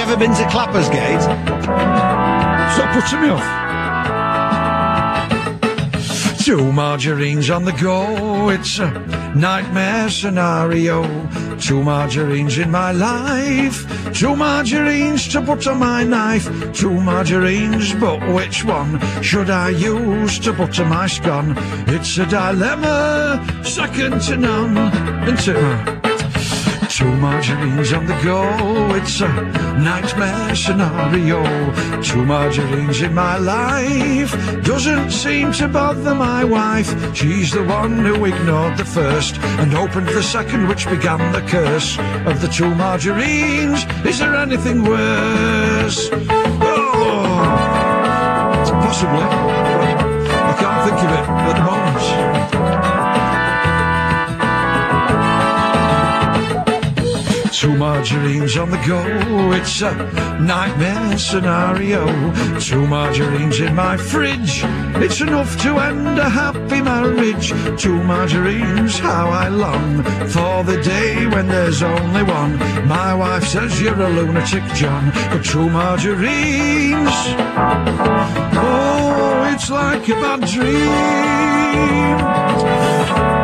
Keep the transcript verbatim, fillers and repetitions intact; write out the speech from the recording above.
ever been to Clappersgate? Stop putting me off. Two margarines on the go, it's a nightmare scenario. Two margarines in my life, two margarines to put on my knife. Two margarines, but which one should I use to butter my scone? It's a dilemma, second to none. Into two margarines on the go, it's a nightmare scenario. Two margarines in my life doesn't seem to bother my wife. She's the one who ignored the first and opened the second, which began the curse of the two margarines. Is there anything worse? Oh, possibly. I can't think of it at the moment. Two margarines on the go, it's a nightmare scenario. Two margarines in my fridge, it's enough to end a happy marriage. Two margarines, how I long for the day when there's only one. My wife says you're a lunatic, John, but two margarines, oh, it's like a bad dream.